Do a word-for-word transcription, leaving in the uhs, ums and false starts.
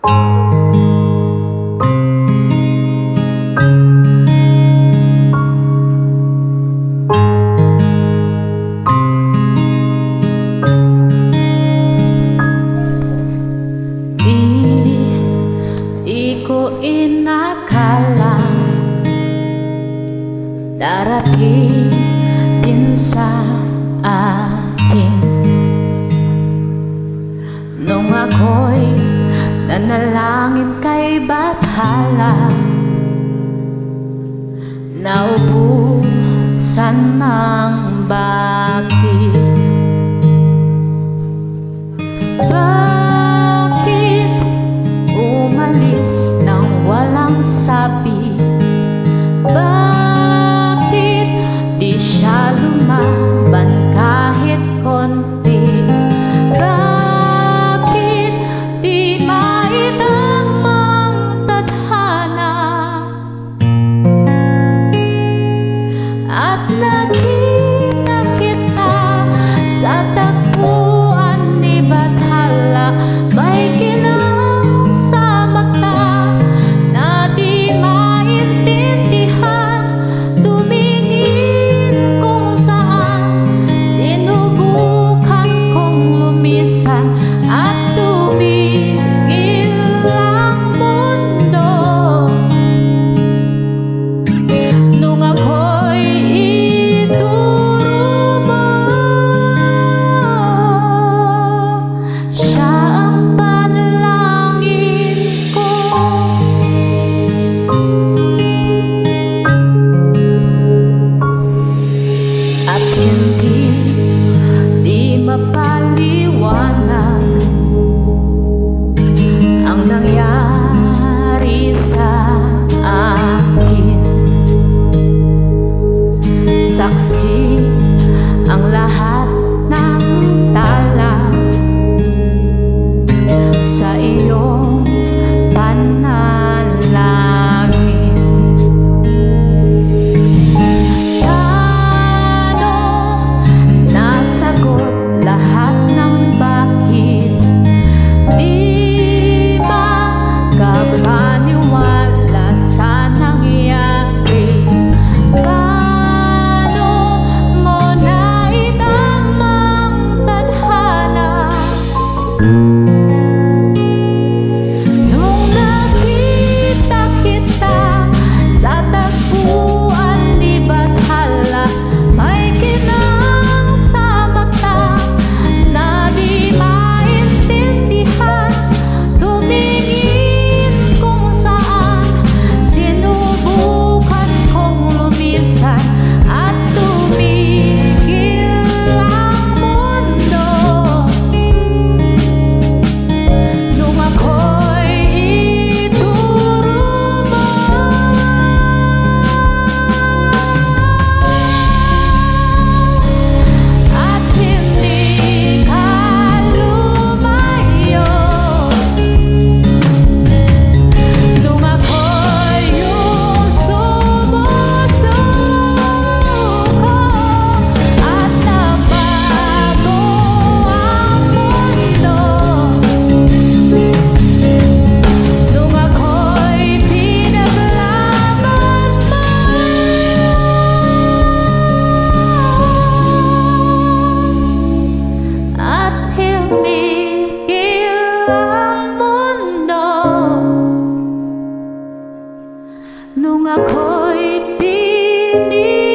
Inakala darating din sa akin nung ako'y nanalangin kay Bathala, naubusan ng bakit. Bakit umalis nang walang sabi? Bakit di siya lumaban kahit konti? Bakit di maitamang tadhana? At nakita kita sa tagpuan ni Bathala, may kinang sa mata na di maintindihan. Tumingin kung saan, sinubukan kong lumisan at tumigil ang mundo. Nung ako'y ituro mo, siya ang panalangin ko. At hindi di mapaliwanag ang nangyari sa akin. Saksi ang lahat ng tala sa iyong panalangin. Paano nasagot lahat ng bakit? Di makapaniwala sa nangyari. Paano mo naitamang tadhana? Nung nakita kita sa tagpuan ni Bathala, may kinang sa mata na di maintindihan. Tumingin kung saan, sinubukan kong lumisan at tumigil ang mundo. Nung ako'y ituro mo, at hindi ka lumayo. Nung ako'y yung sumusuko at nabago ang mundo. Nung ako'y pinaglaban mo, at humigil ang mundo. Nung ako'y pinili